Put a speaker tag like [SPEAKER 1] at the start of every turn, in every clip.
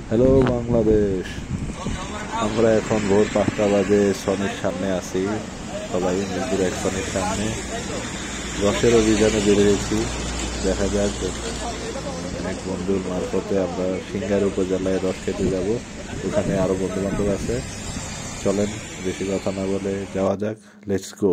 [SPEAKER 1] Hello Bangladesh, আমরা এখন ভোর 5টা বাজে সনির সামনে আছি। সবাই মন্দির এক সনির সামনে রসের অভিযানে বেরিয়েছি। দেখা যাক, এক বন্ধুর মারফতে আমরা সিঙ্গার উপজেলায় রস খেতে যাব। ওখানে আরো বন্ধু বান্ধব আছে। চলেন বেশি কথা না বলে যাওয়া যাক। Let's go.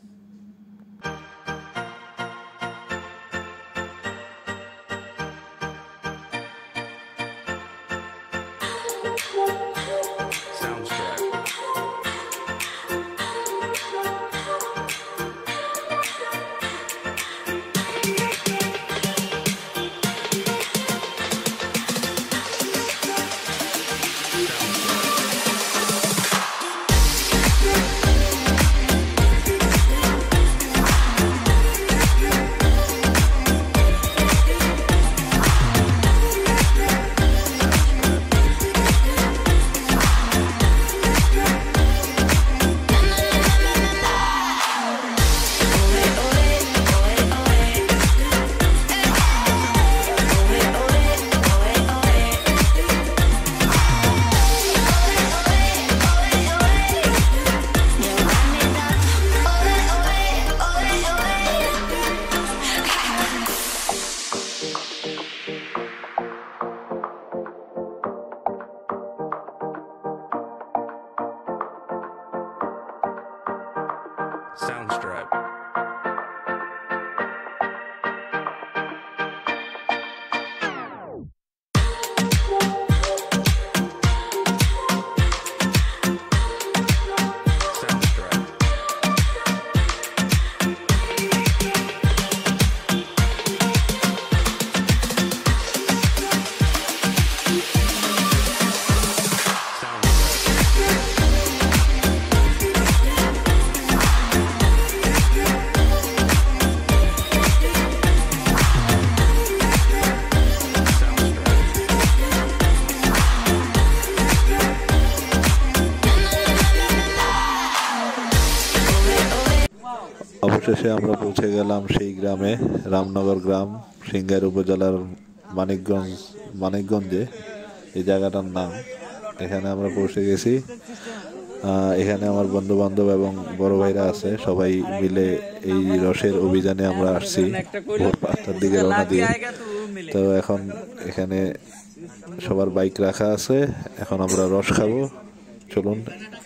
[SPEAKER 2] Soundstripe.
[SPEAKER 1] অবশেষে আমরা পৌঁছে গেলাম সেই গ্রামে, রামনগর গ্রাম, সিঙ্গার উপজেলার মানিকগঞ্জে এই জায়গাটার নাম। এখানে আমরা পৌঁছে গেছি। এখানে আমার বন্ধু বান্ধব এবং বড় ভাইরা আছে। সবাই মিলে এই রসের অভিযানে আমরা আসছি ভোর 5টার দিকে রওনা দিয়ে। তো এখন এখানে সবার বাইক রাখা আছে। এখন আমরা রস খাবো। চলুন।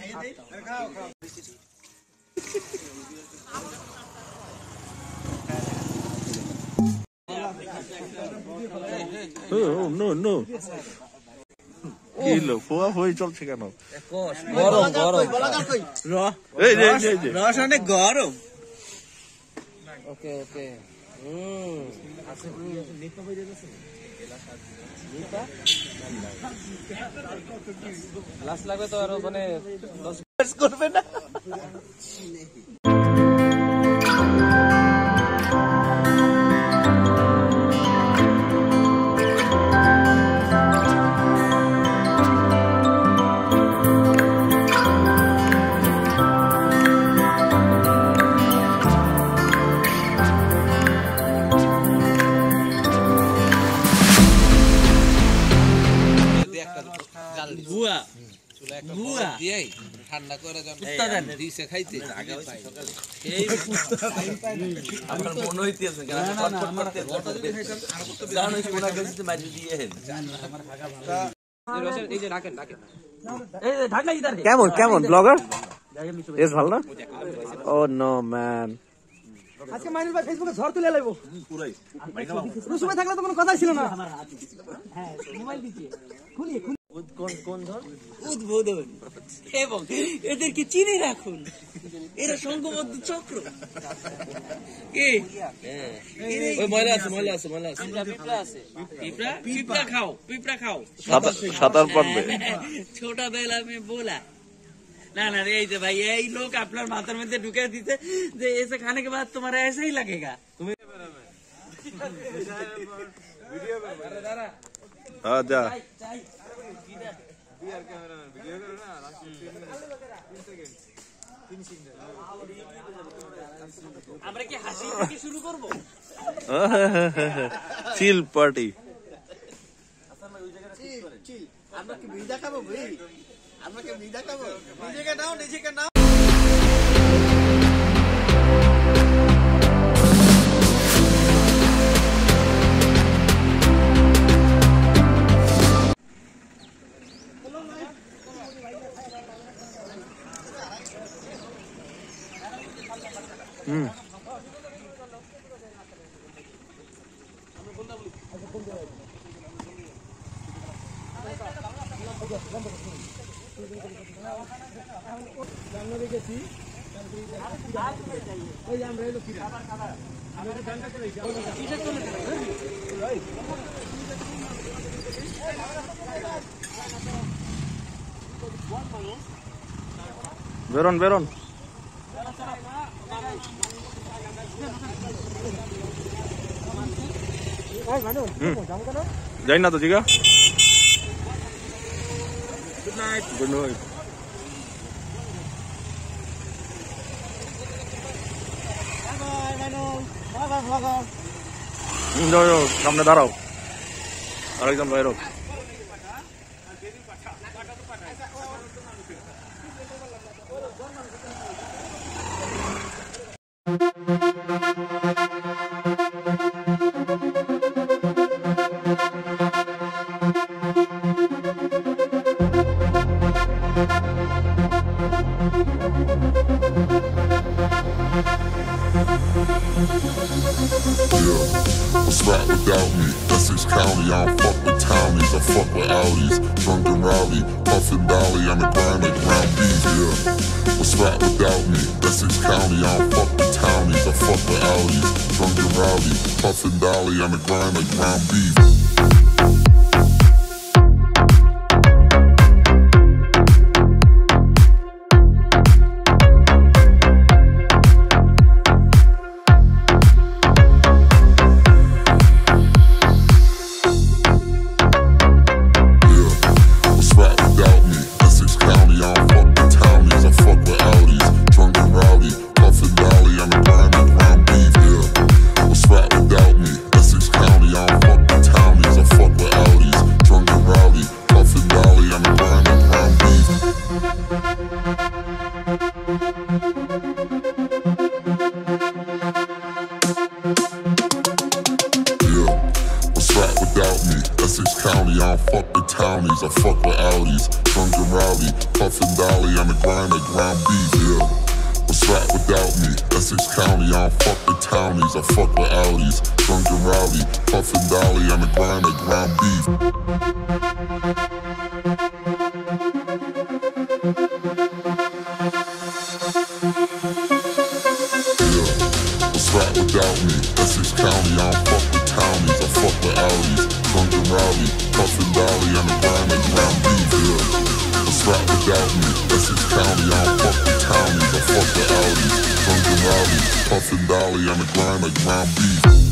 [SPEAKER 1] নো কিলো ফোয়া হয়ে চলছে কেন?
[SPEAKER 3] গরম গরম রস অনেক গরম। ওকে ওকে লাস্ট লাগবে তো আরো মানে করবে না। ঠান্ডা করে খাইতে আমার মনে হইতেছে
[SPEAKER 4] কেমন কেমন ব্লগার বেশ ভালো না? ও নো ম্যান,
[SPEAKER 5] আজকে মাইনুল ভাই ফেসবুকে ঝড় তুলে লাইবো পুরাই। রুসুমে থাকলে তো কোনো কথাই ছিল না। হ্যাঁ মোবাইল দিতে খুলি কোন ধর উদ্বোধন এবং এদেরকে চিনে রাখুন, এরা সংঘবদ্ধ চক্র।
[SPEAKER 3] ওই ময়লা আছে পিঁপড়া আছে পিঁপড়া খাও
[SPEAKER 1] সাঁতার পারবে।
[SPEAKER 5] ছোটবেলা মে बोला ना ना रे भाई यही लोग আপনার মাথার মধ্যে ঢুকে দিতে যে ऐसे खाने के बाद तुम्हारा ऐसा ही लगेगा। তুমি ভিডিও আরে দাঁড়া
[SPEAKER 1] যা
[SPEAKER 5] আমরা কি হাসি থেকে শুরু করব?
[SPEAKER 1] Chill party.
[SPEAKER 5] আমরা কি ভিজা খাবো ভাই? আমরা কি ভিজা খাবো? নিজেকে নাও, নিজেকে নাও।
[SPEAKER 4] বেরোন বেরোন যাই না তো জিগা গুড নাইট সামনে দাঁড়াও আরেকজন বাইরো
[SPEAKER 6] What's right without me? Essex County, I don't fuck with townies, I fuck with Audis. Drunk and rowdy, puffin' dolly on the grind like ground beef, yeah. What's right without me? Essex County, I don't fuck with townies, I fuck with Audis. Drunk and rowdy, puffin' dolly on the grind like ground beef. Essex County, I don't fuck with townies, I fuck with Audis. Drunk and rowdy, puffin' dolly on the grind like ground beef, yeah. What's right without me? Essex County, I don't fuck with townies, I fuck with Audis. Drunk and rowdy, puffin' dolly on the grind like ground beef. Right without me, Essex County, I don't fuck with townies, I fuck with Audis. Drunk and rowdy, puffin' dolly on the grind like ground beef, yeah. What's right without me, Essex County, I don't fuck with townies, I fuck with Audis. Drunk and rowdy, puffin' dolly on the grind like ground beef.